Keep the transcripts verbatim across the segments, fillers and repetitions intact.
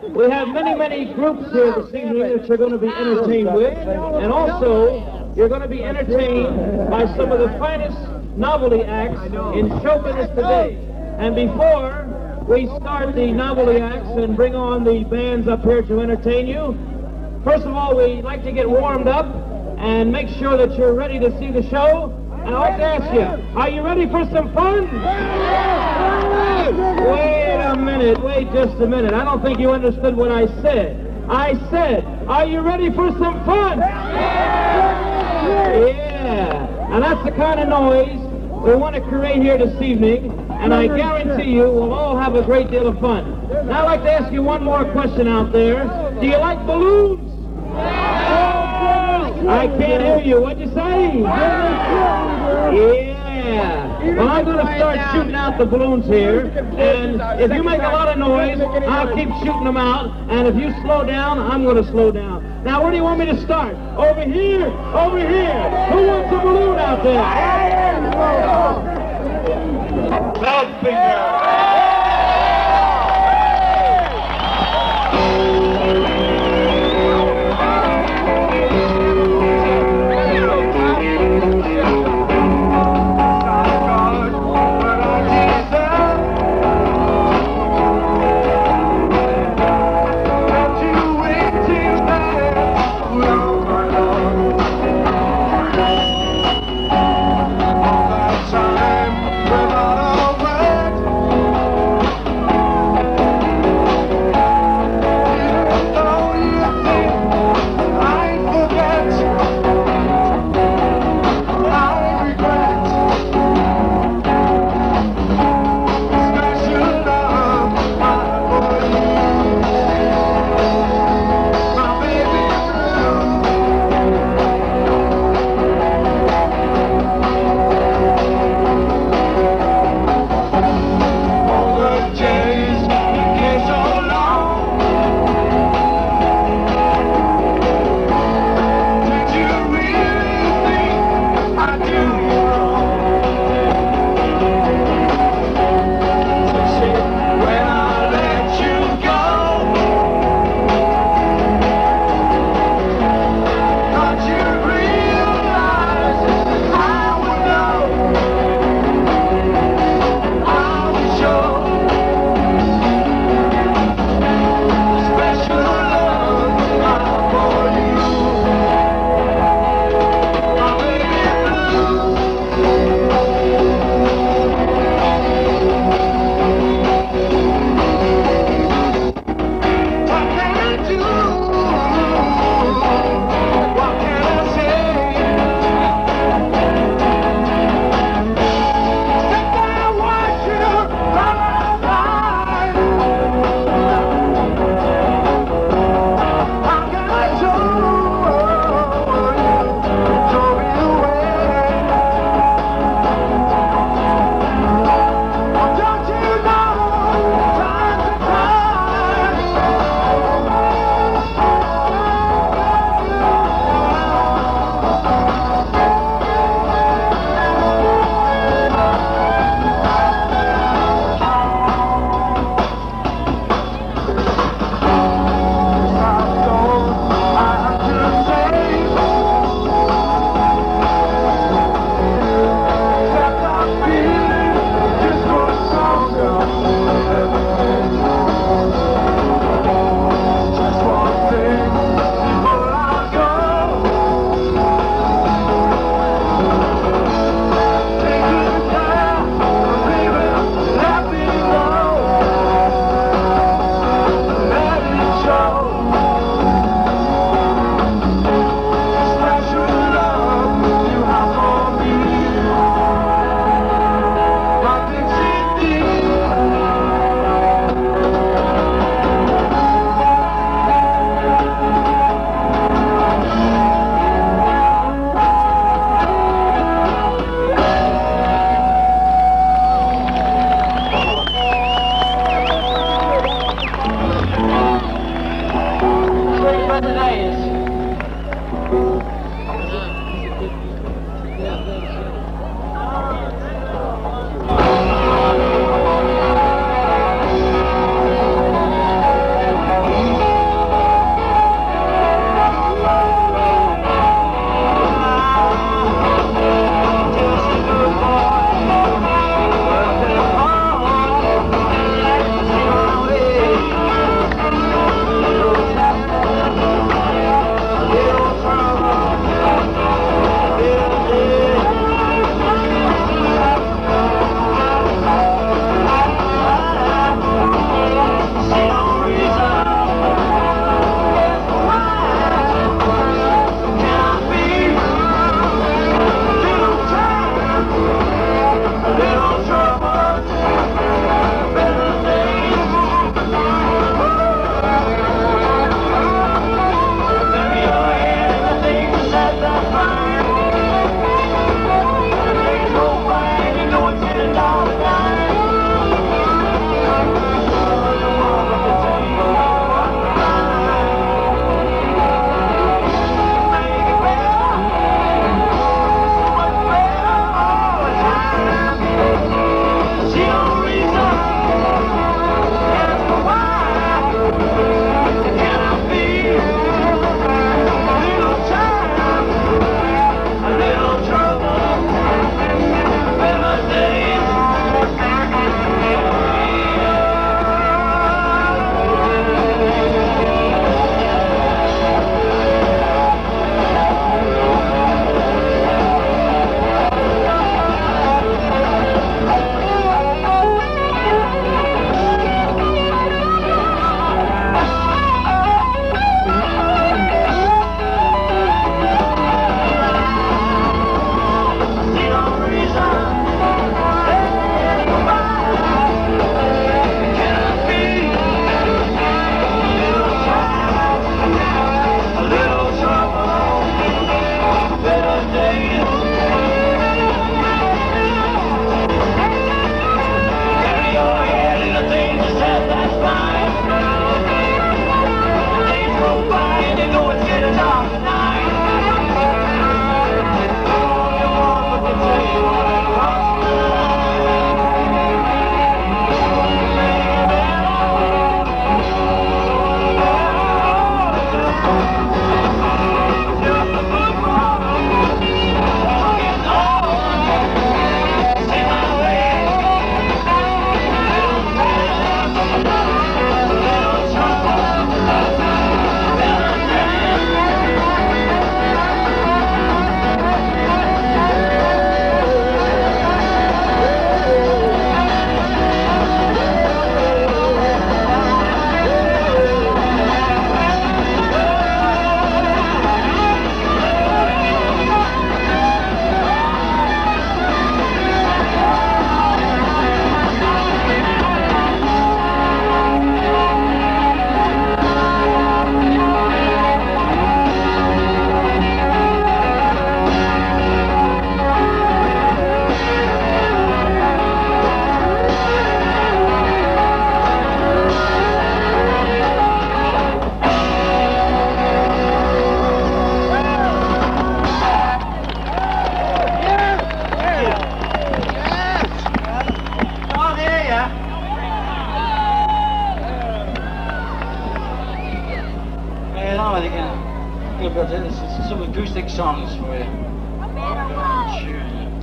We have many, many groups here this evening that you're going to be entertained with, and also you're going to be entertained by some of the finest novelty acts in show business today. And before we start the novelty acts and bring on the bands up here to entertain you, first of all, we like to get warmed up and make sure that you're ready to see the show. And I'd like to ask you, are you ready for some fun? Wait a minute, wait just a minute. I don't think you understood what I said. I said, are you ready for some fun? Yeah, and that's the kind of noise we want to create here this evening, and I guarantee you we'll all have a great deal of fun. Now I'd like to ask you one more question out there. Do you like balloons? I can't hear you. What'd you say? Yeah. Well, I'm going to start shooting out the balloons here, and if you make a lot of noise, I'll keep shooting them out, and if you slow down, I'm going to slow down. Now, where do you want me to start? Over here? Over here? Who wants a balloon out there? Badfinger! Time without a word.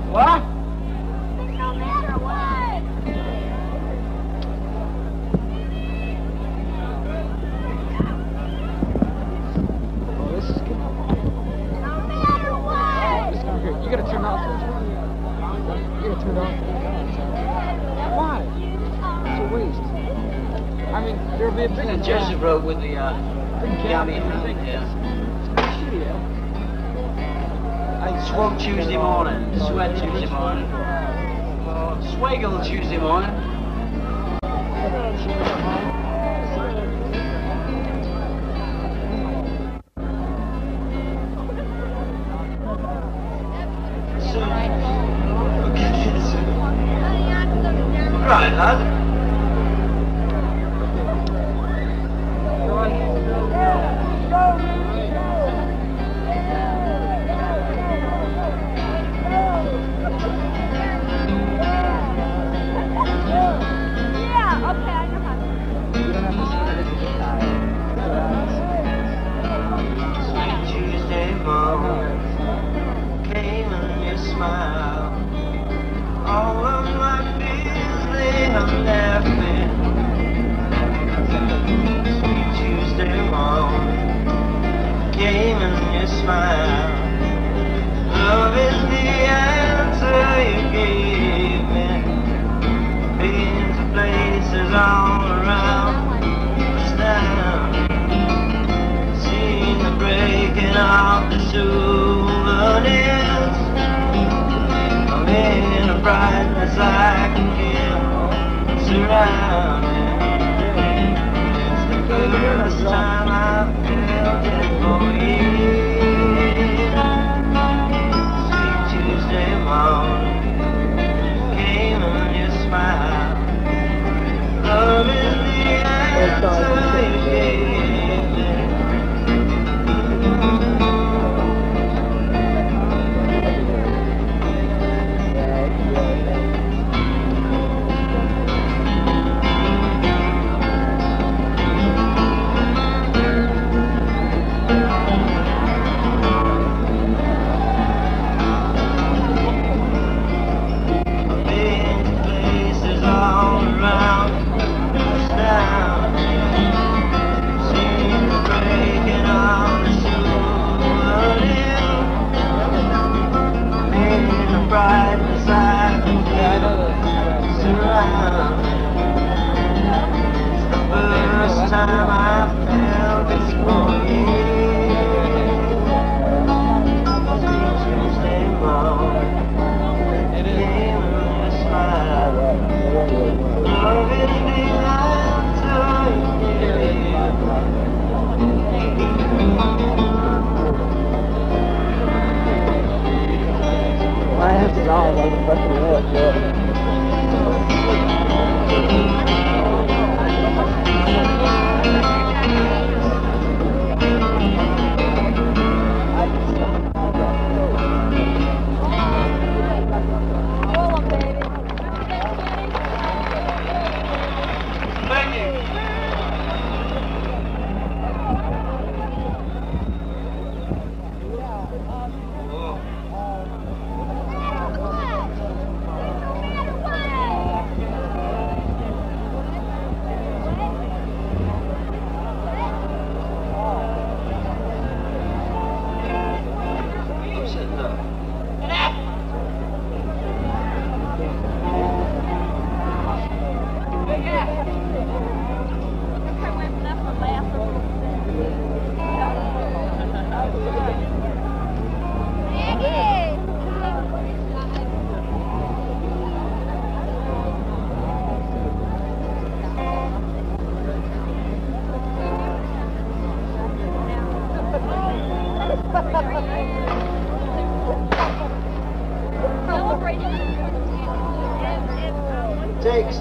What? No matter what. Oh, this is good. No matter what. This is good. You gotta turn off this one. You gotta turn it off. Why? It's a waste. I mean, there'll be a big The Joseph Road with the uh, Gabby and everything. Yeah. I Swog Tuesday morning, Sweat Tuesday morning, Swaggle Tuesday morning. So, right, lad. Takes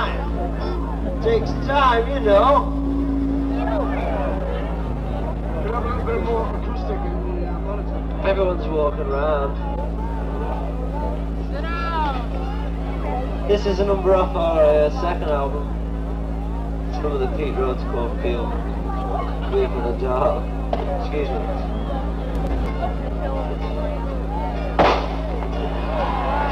time. Takes time, you know. Everyone's walking around. This is a number off our uh, second album. It's some of the Pete Rhodes called Feel Weak in the Dark. Excuse me.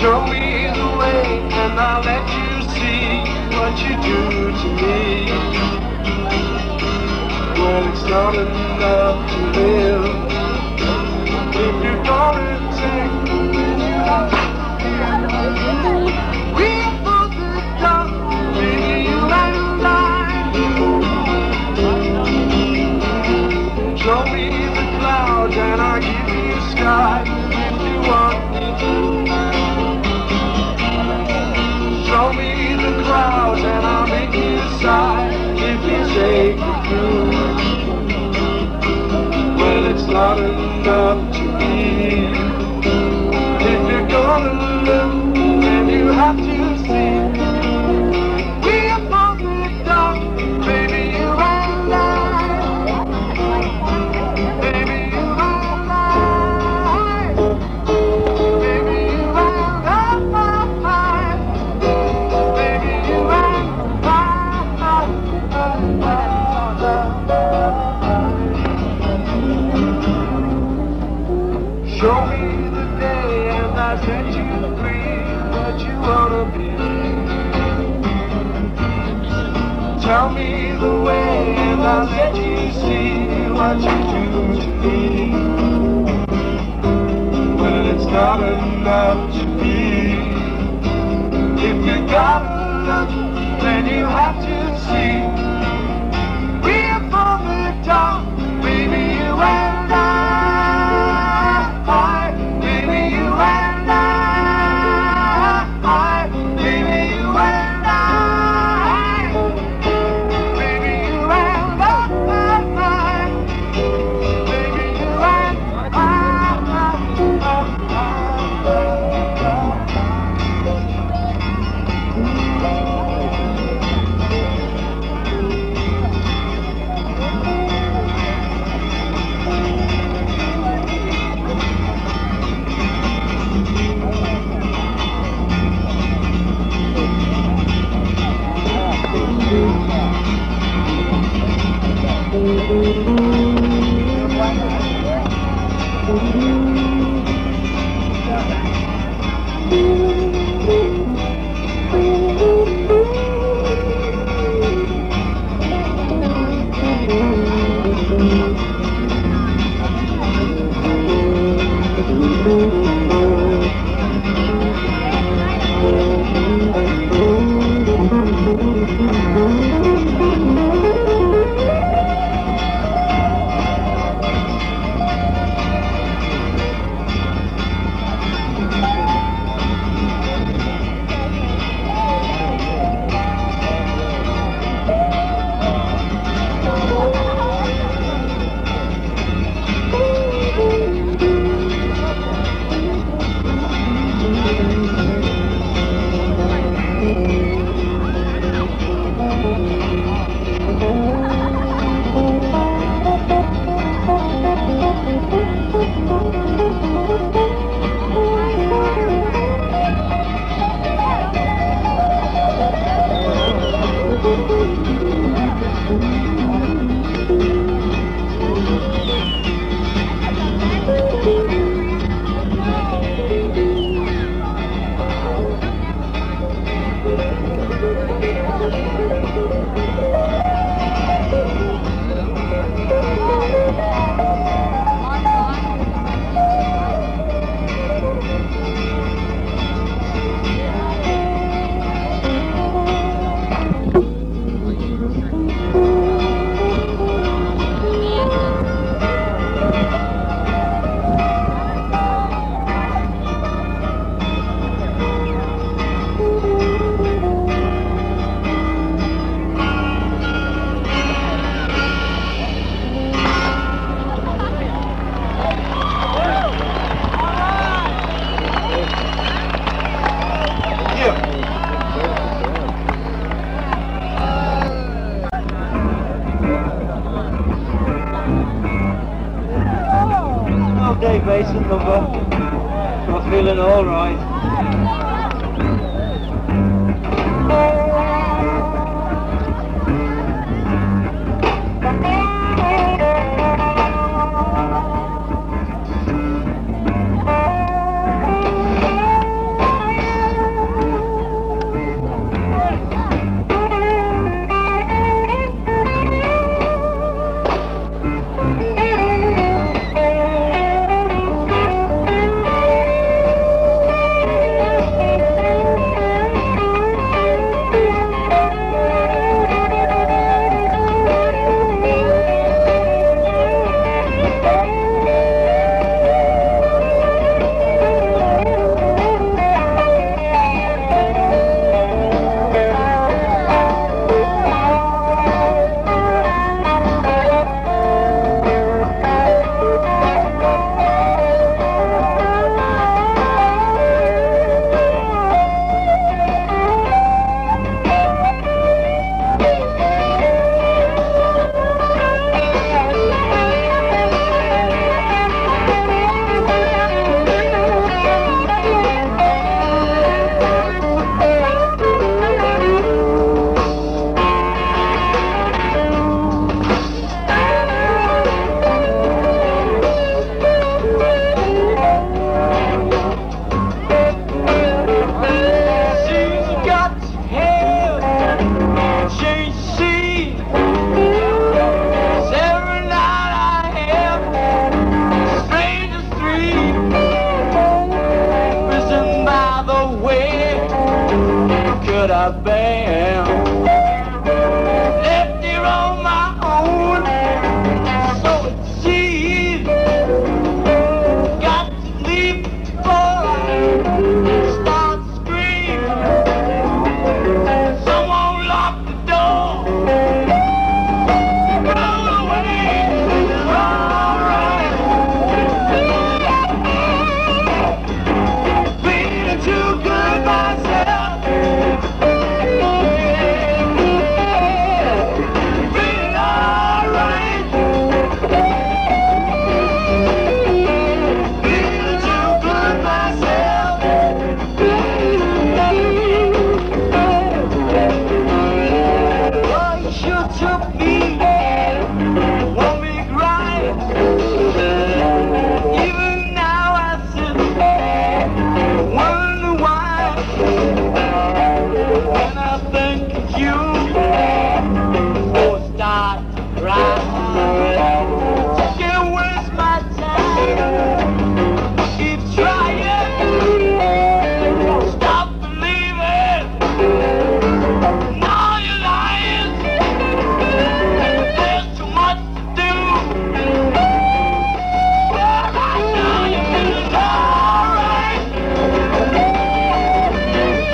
Show me the way and I'll let you see what you do to me. Well, it's not enough to live if you're gonna take we both are done, baby, you and I. Show me the clouds and I'll give you the sky if you want me to. Show me the clouds and I'll make you decide if you take it through. Well, it's not enough to eat. If you're gonna live, then you have to see. We are both in the dark, baby, you and I. Baby, you and I. Baby, you and I. Baby, you and I. Show me the day and I set you free, what you wanna be. Tell me the way and I'll let you see what you do to me. Well, it's not enough to be. If you gotta look, then you have to see. We are from the top, baby, you and I. Baby, you and I. Baby, you and I. Baby, you and I. Baby, you and I. Dave Mason number. I'm feeling all right. should have been left here on my own. So it seems got to leave before I start screaming. Someone lock the door. Go away. All right. Feeling too good myself. Feeling all right. Feeling too good myself. Oh, you sure took me one big ride. Even now I sit wonder why. When I think of you, oh, start right. Can't waste my time. Keep trying. Don't stop believing. Now you're lying. There's too much to do. But right now you're feeling all right.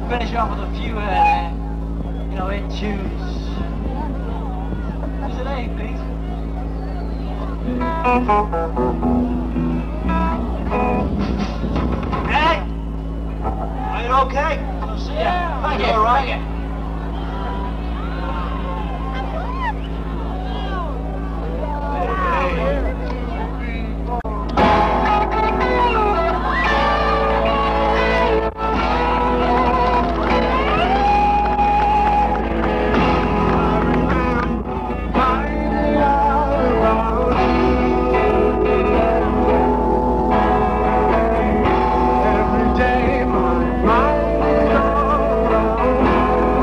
finish off with a few, uh, you know, hit tunes. Is it eight, Pete? Hey! Are you okay? I'll see ya. Thank you. All right. Every day my mind is all alone.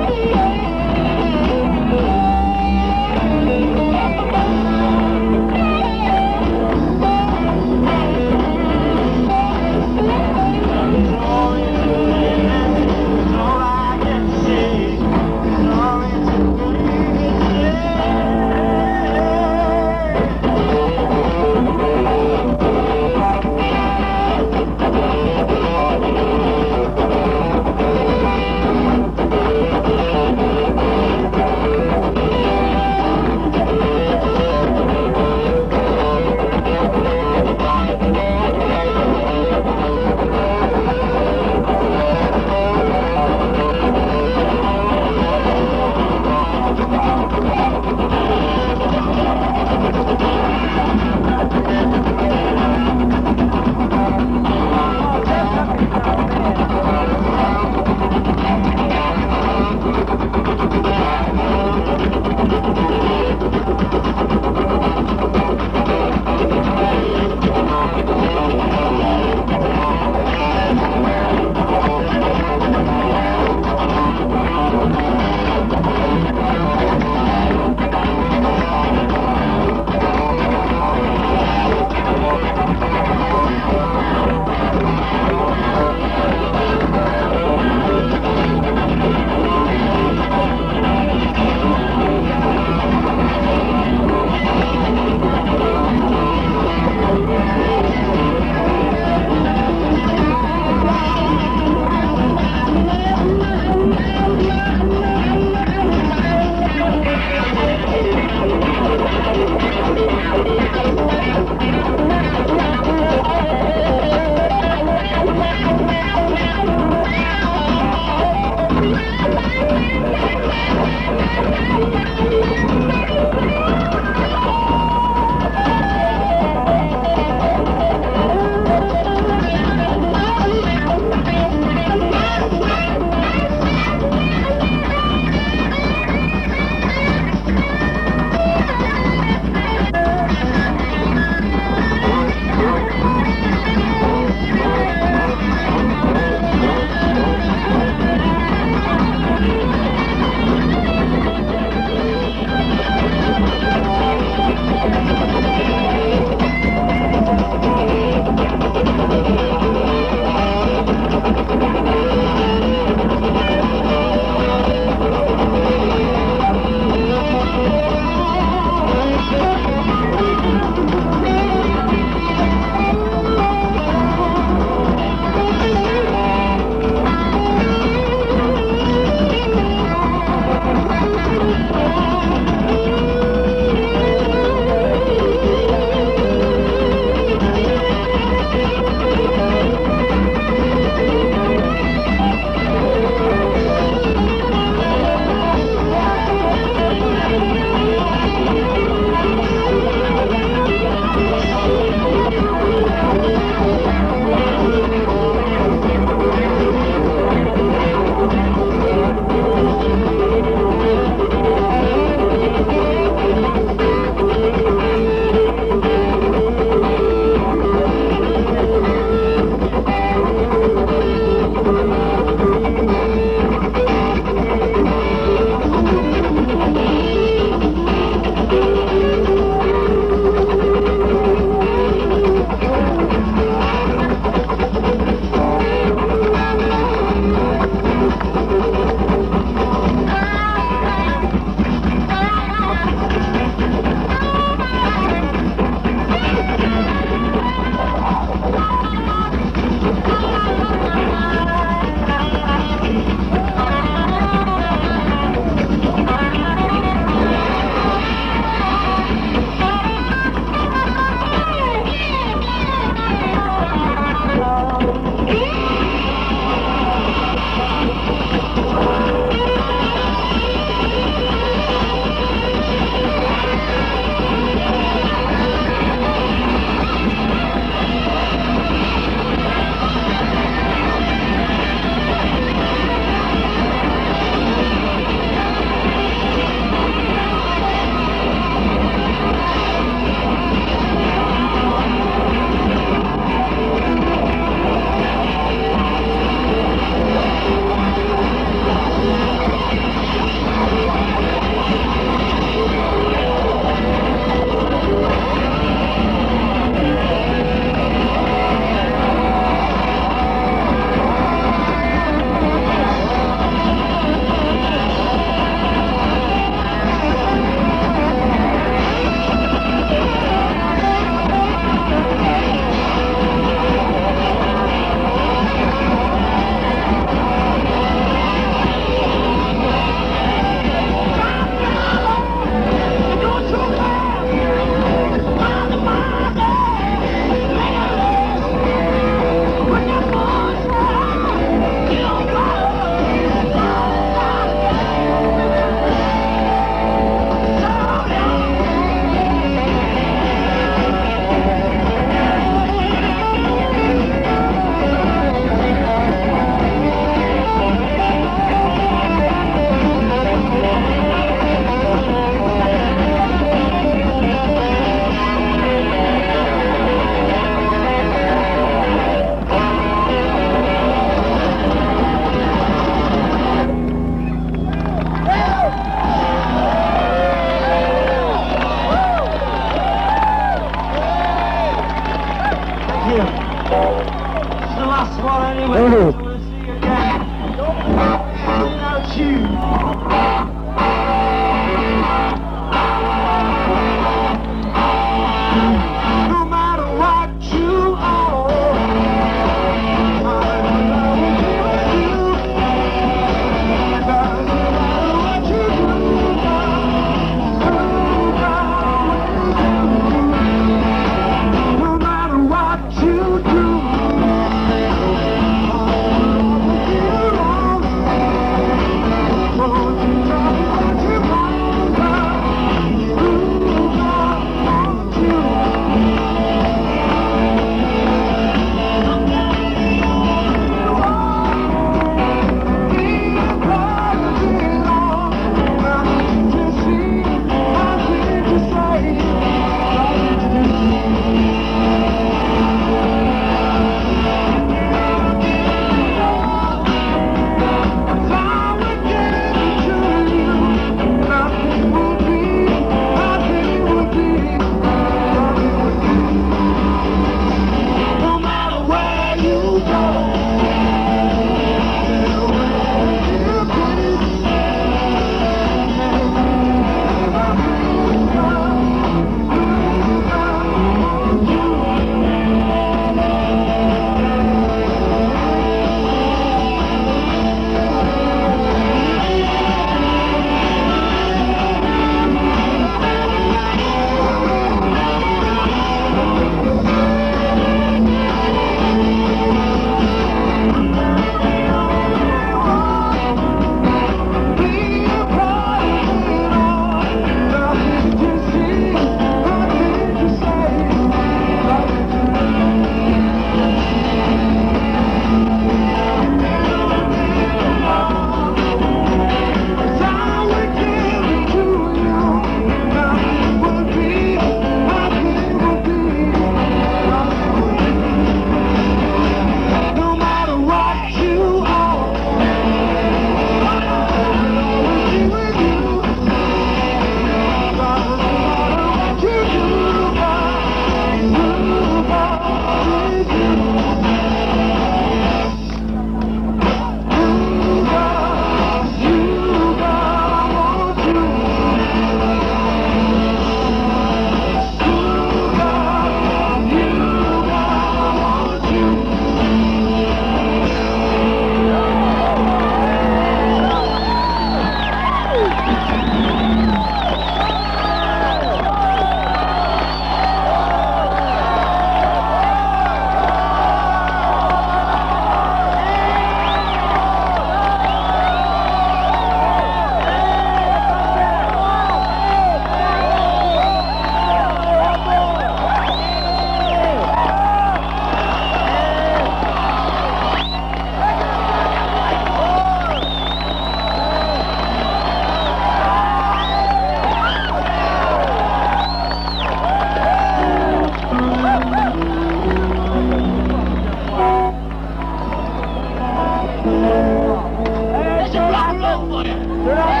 There's a rock and roll for you.